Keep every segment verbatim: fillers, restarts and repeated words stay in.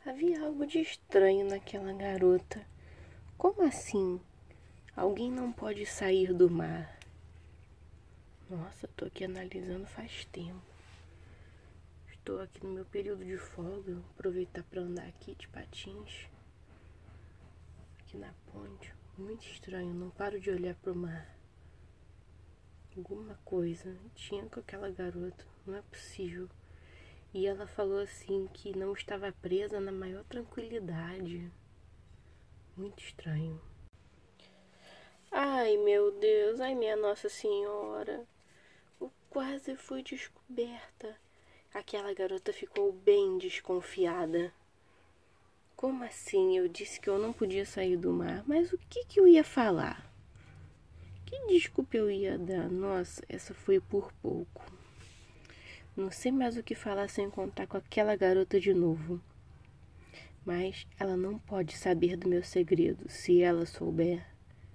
Havia algo de estranho naquela garota. Como assim? Alguém não pode sair do mar. Nossa, tô aqui analisando faz tempo. Estou aqui no meu período de folga. Vou aproveitar para andar aqui de patins. Aqui na ponte. Muito estranho, não paro de olhar pro mar. Alguma coisa tinha com aquela garota, não é possível. E ela falou assim que não estava presa na maior tranquilidade. Muito estranho. Ai, meu Deus, ai, minha Nossa Senhora. Eu quase fui descoberta. Aquela garota ficou bem desconfiada. Como assim? Eu disse que eu não podia sair do mar, mas o que que eu ia falar? Que desculpa eu ia dar? Nossa, essa foi por pouco. Não sei mais o que falar sem contar com aquela garota de novo. Mas ela não pode saber do meu segredo. Se ela souber,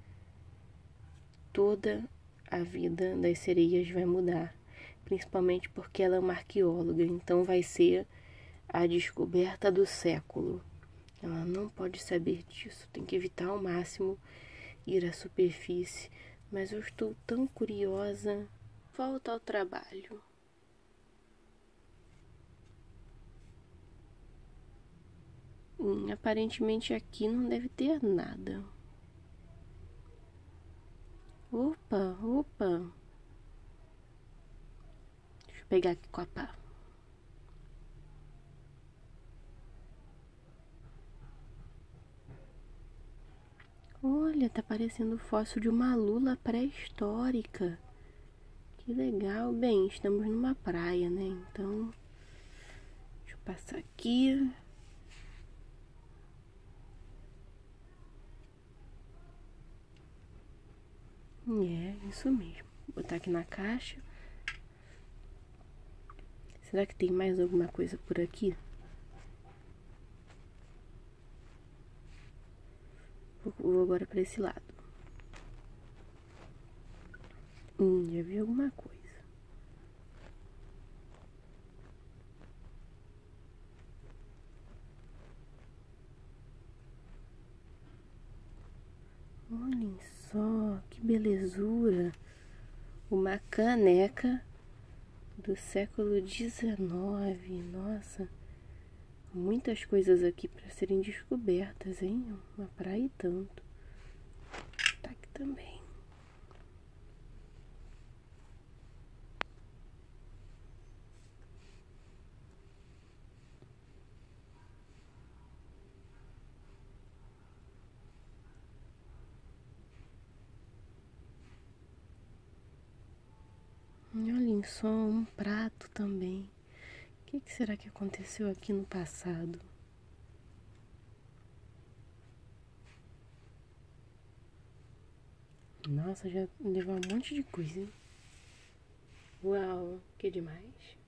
toda a vida das sereias vai mudar. Principalmente porque ela é uma arqueóloga. Então vai ser a descoberta do século. Ela não pode saber disso. Tem que evitar ao máximo ir à superfície. Mas eu estou tão curiosa. Volta ao trabalho. Hum, aparentemente aqui não deve ter nada. Opa, opa. Deixa eu pegar aqui com a pá. Olha, tá parecendo o fóssil de uma lula pré-histórica. Que legal. Bem, estamos numa praia, né? Então, deixa eu passar aqui. É, isso mesmo. Vou botar aqui na caixa. Será que tem mais alguma coisa por aqui? Vou agora para esse lado. Hum, já vi alguma coisa. Olhem só, que belezura. Uma caneca do século dezenove. Nossa, muitas coisas aqui para serem descobertas, hein? Uma praia e tanto. Tá aqui também. Olhem só, um prato também. O que, que será que aconteceu aqui no passado? Nossa, já levou um monte de coisa, hein? Uau, que demais.